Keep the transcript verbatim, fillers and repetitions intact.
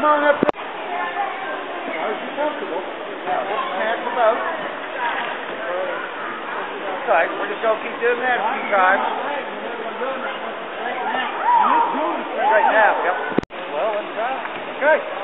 Come on up there. Are you comfortable? Now, just snap the boat. Okay, we're just going to keep doing that a few times. Straighten out, yep. Well, let's try. Okay.